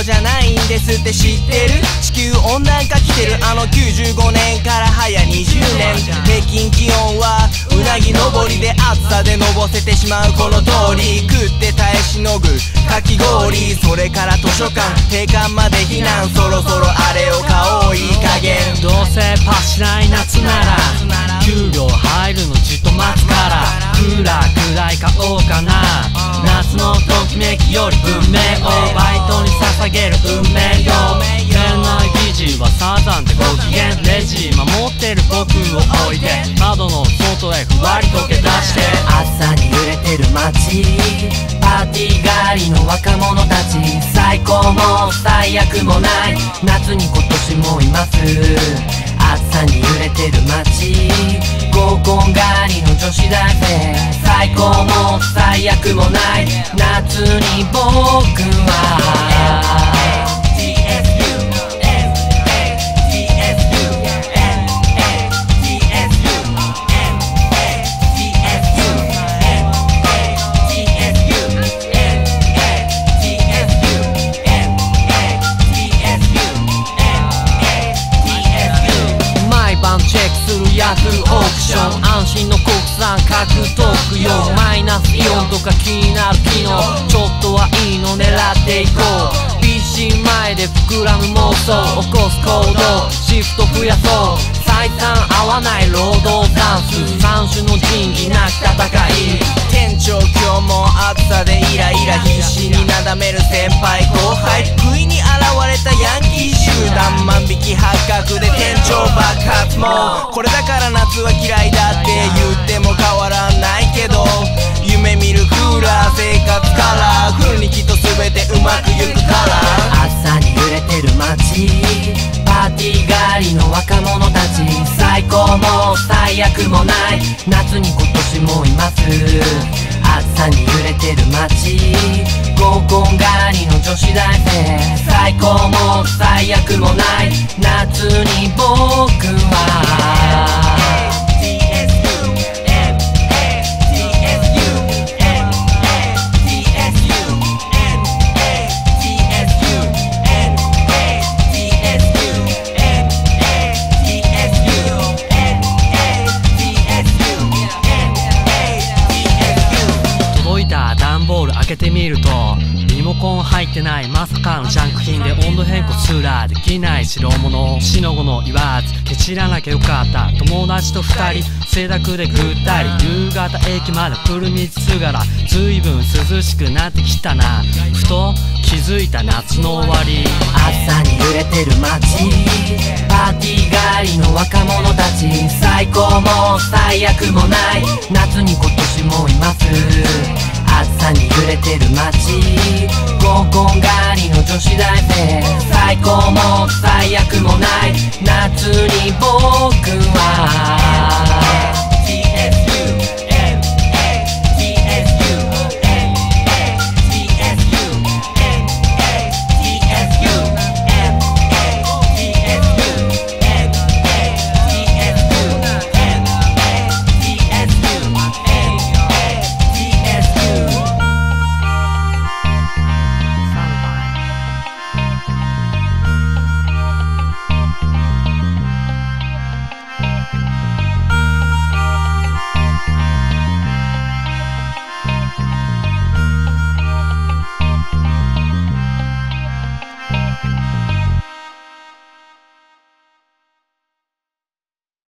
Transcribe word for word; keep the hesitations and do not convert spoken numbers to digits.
じゃないんですって知ってる？地球温暖化来てる。あのきゅうじゅうごねんから早にじゅうねん、平均気温はうなぎ登りで暑さでのぼせてしまうこの通り、食って耐えしのぐかき氷、それから図書館閉館まで避難、そろそろあれを買おういい加減。 どうせパしない夏なら給料入るのじっと待つから、クーラーくらい買おうかな。夏のときめきより文明をバイトに捧げる運命よ。店内記事はサザンでご機嫌、レジ守ってる僕を置いて窓の外へふわり溶け出して、 暑さに揺れてる街、パーティー帰りの若者たち、最高も最悪もない夏に今年もいます。暑さに揺れてる街、合コン帰りの女子大生、最高も最悪もない夏に僕はヤフーオークション、安心の国産獲得よ。マイナスイオンとか気になる機能、ちょっとはいいの狙っていこう。 ピーシー 前で膨らむ妄想、起こす行動シフト増やそう。採算合わない労働ダンス、三種の神器なき戦い。 店長今日も暑さでイライラ、必死になだめる先輩後輩、不意に現れたヤンキー集団、万引き発覚で店長爆発。もうこれだから夏は嫌いだって言っても変わらないけど、夢見るクーラー生活から来るにきっと全てうまくいくから。 暑さに揺れてる街、パーティー帰りの若者たち、最高も最悪もない夏に今年もいます。暑さに揺れてる街、合コン帰りの女子大生、最高も最悪もない夏に僕は開けてみるとリモコン入ってないまさかのジャンク品で、温度変更すらできない代物、しのごの言わずケチらなきゃよかった。友達と二人清濁でぐったり、夕方駅まで来る道すがらずいぶん涼しくなってきたな。ふと気づいた夏の終わり、 暑さに揺れてる街、パーティー帰りの若者たち、最高も最悪もない夏に今年もいます。暑さに揺れてる街、合コン帰りの女子大生、最高も最悪もない夏に僕は